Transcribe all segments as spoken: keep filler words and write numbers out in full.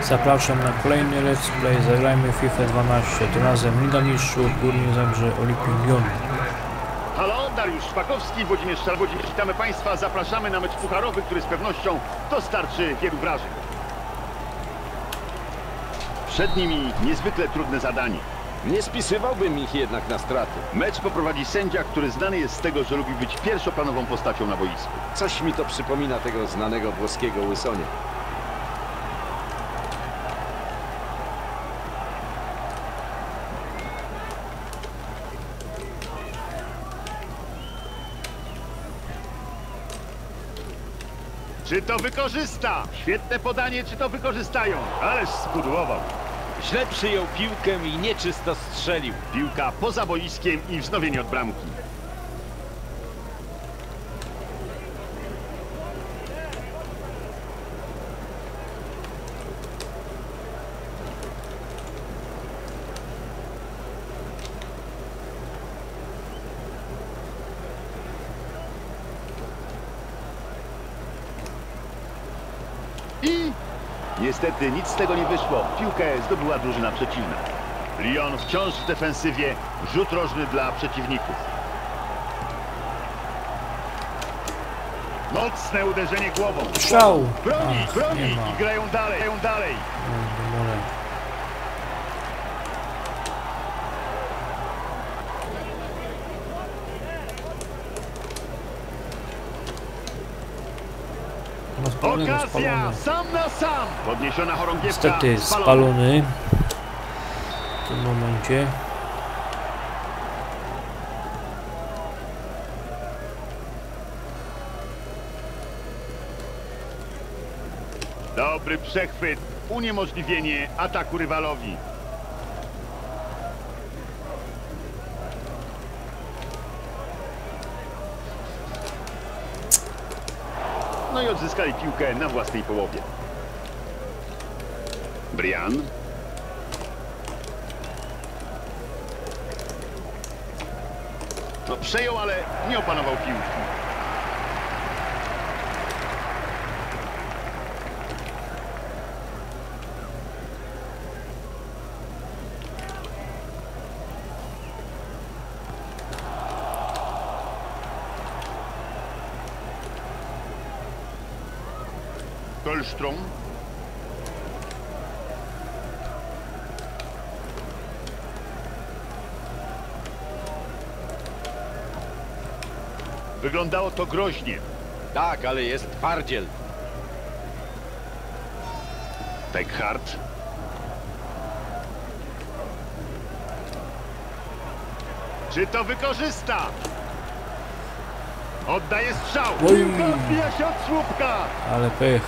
Zapraszam na kolejny let's play. Zagrajmy FIFA dwanaście. Tym razem Liga Mistrzów, Górnik Zabrze, Olimpic Lyon. Halo, Dariusz Szpakowski, Włodzimierz Szarwodzimierz. Witamy Państwa. Zapraszamy na mecz pucharowy, który z pewnością dostarczy wielu wrażeń. Przed nimi niezwykle trudne zadanie. Nie spisywałbym ich jednak na straty. Mecz poprowadzi sędzia, który znany jest z tego, że lubi być pierwszoplanową postacią na boisku. Coś mi to przypomina tego znanego włoskiego łysonia. Czy to wykorzysta? Świetne podanie, czy to wykorzystają? Ależ spudłował. Źle przyjął piłkę i nieczysto strzelił. Piłka poza boiskiem i wznowienie od bramki. I niestety nic z tego nie wyszło. Piłkę zdobyła drużyna przeciwna. Lyon wciąż w defensywie. Rzut rożny dla przeciwników. Mocne uderzenie głową. Strzał! Broni, Ach, broni nie ma. i grają dalej, grają dalej. No, spalony, no, Okazja, spalony. sam na sam. Podniesiona chorągiewka. Niestety spalony w tym momencie. Dobry przechwyt. Uniemożliwienie ataku rywalowi. No i odzyskali piłkę na własnej połowie. Brian. No przejął, ale nie opanował piłki. Kolstrom. Wyglądało to groźnie. Tak, ale jest twardziel. Peckhardt. Czy to wykorzysta? Oddaje strzał. Oj. Piłka odbija się od słupka. Ale pech.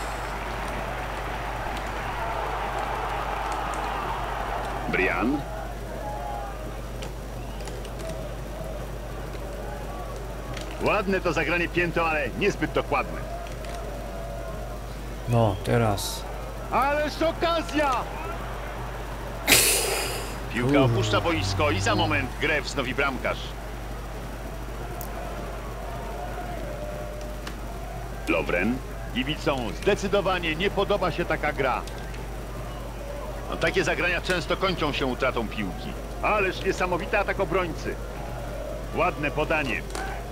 Brian. Ładne to zagranie piętą, ale niezbyt dokładne. No, teraz. Ależ okazja! Piłka opuszcza boisko i za moment grę wznowi bramkarz. Lovren. Kibicom zdecydowanie nie podoba się taka gra. No, takie zagrania często kończą się utratą piłki. Ależ niesamowity atak obrońcy. Ładne podanie.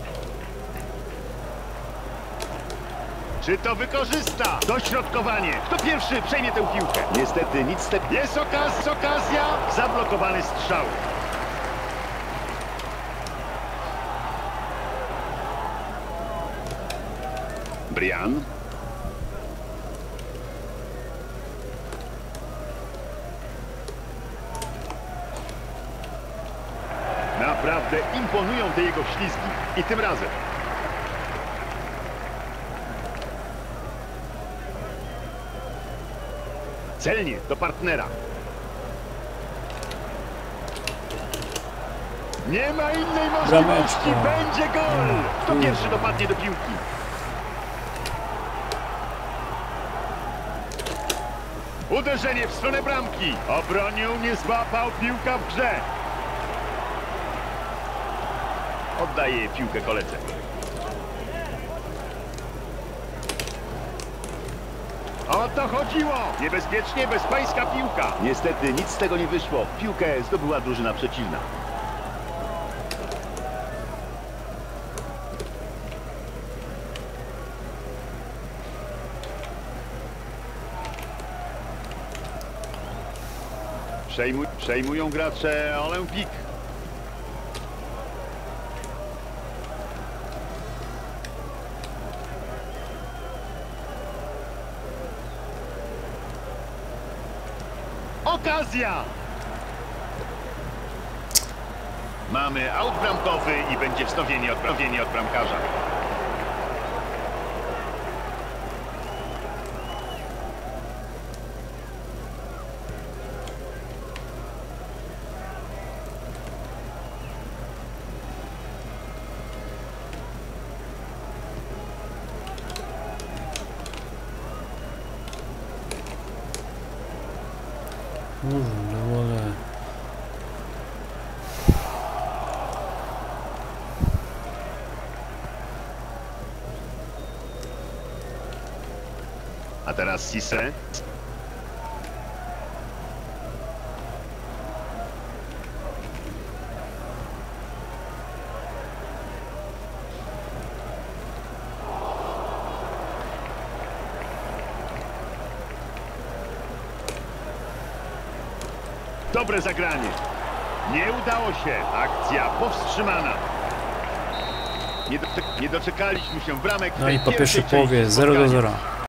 Czy to wykorzysta? Dośrodkowanie. Kto pierwszy przejmie tę piłkę? Niestety nic z tego. Jest okaz okazja. Zablokowany strzał. Brian. Naprawdę imponują te jego ślizgi. I tym razem. Celnie do partnera. Nie ma innej możliwości. Brameczka. Będzie gol. Kto pierwszy dopadnie do piłki? Uderzenie w stronę bramki. Obronił, nie złapał, piłka w grze. Oddaje piłkę koledze. O to chodziło! Niebezpiecznie bezpańska piłka. Niestety nic z tego nie wyszło. Piłkę zdobyła drużyna przeciwna. Przejmuj, przejmują gracze Olympique. Okazja! Mamy aut bramkowy i będzie wznowienie od, wznowienie od bramkarza. Kurde, wolę. A teraz Cisse. Dobre zagranie. Nie udało się. Akcja powstrzymana. Nie, doczek nie doczekaliśmy się bramek. w No tej i po pierwszej pierwszej części połowie zero do spotkania. zera.